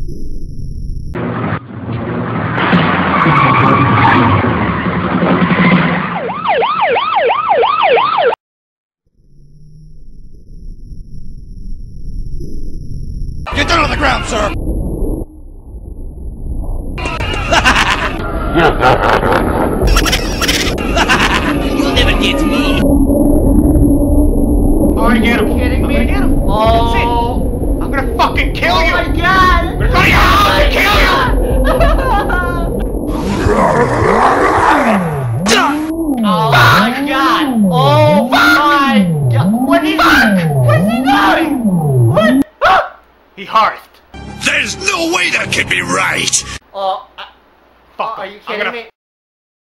Get down on the ground, sir! You'll never get me! I'm gonna get him! Are you kidding me? I'm gonna get him! Oh! I'm gonna fucking kill you! Oh my god! I'm gonna go to your house and kill you! Oh my god! Oh my god! What is he? What's he doing? What? Ah! He hearthed. There's no way that can be right! Oh, Fuck are him. you I'm kidding gonna me?